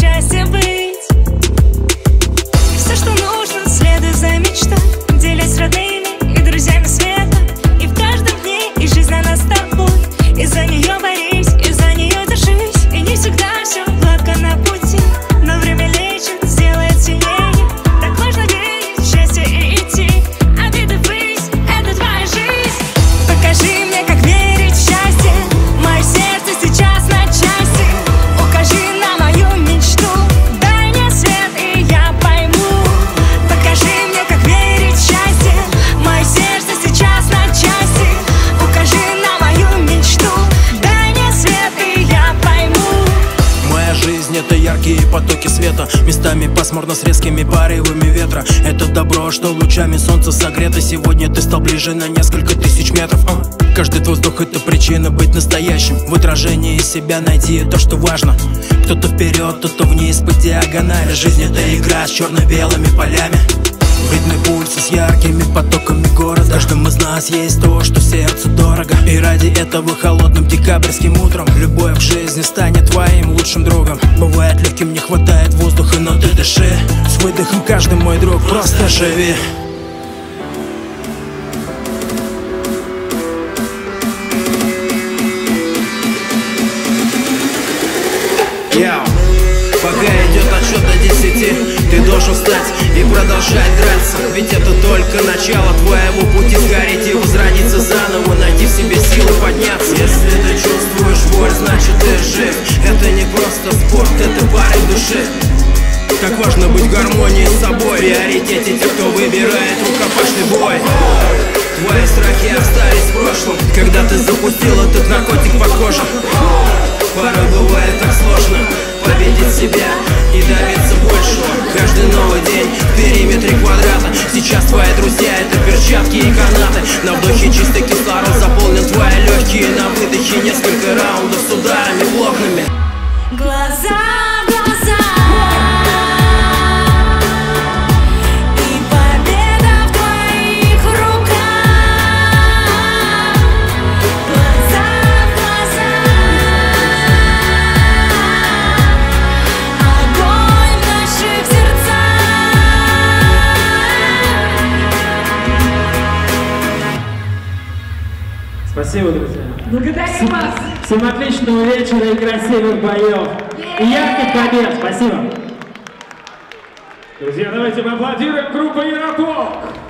счастье быть. Все, что нужно, следуй за мечтой, делясь с родными и друзьями света. И в каждом дне и жизнь на нас с тобой. И за нее борись, и за нее держись. И не всегда все гладко на пути, но время лечит, сделает сильнее. Так важно верить в счастье и идти. Обиды ввысь, это твоя жизнь. Покажи мне, как верить в счастье. Мое сердце сейчас на части. Укажи на мою мечту, дай мне свет, и я пойму. Покажи мне, как верить в счастье. Мое сердце сейчас на части. Укажи на мою мечту, дай мне свет, и я пойму. Моя жизнь — это яркие потоки света, местами пасмурно с резкими порывами ветра. Это добро, что лучами солнца согрето. Сегодня ты стал ближе на несколько тысяч метров. Каждый твой вздох — это причина быть настоящим. В отражении себя найти то, что важно. Кто-то вперед, кто-то вниз по диагонали. Жизнь — это игра с черно-белыми полями. В ритме пульса с яркими потоками города. В каждом из нас есть то, что сердцу дорого. И ради этого холодным декабрьским утром любовь к жизни станет твоим лучшим другом. Бывает, легким не хватает воздуха, но ты дыши. С выдохом каждый мой друг, просто живи. Пока идет отсчет до 10, ты должен встать и продолжать драться. Ведь это только начало твоего пути. Сгореть и возродиться заново, найти в себе силы подняться. Если ты чувствуешь боль, значит ты жив. Это не просто спорт, это парень души. Как важно быть в гармонии с собой. В приоритете те, кто выбирает рукопашный бой. Твои страхи остались в прошлом, когда ты запустил этот наркотик по коже. Порой бывает так сложно победить себя и добиться большего. Каждый новый день в периметре квадрата. Сейчас твои друзья — это перчатки и канаты. На вдохе чистый кислород заполнен твои легкие. На выдохе несколько раундов с ударами блокными. Глаза. Спасибо, друзья. Благодарим вас. Всем отличного вечера и красивых боев. И ярких побед. Спасибо. Друзья, давайте поаплодируем группу Яропок.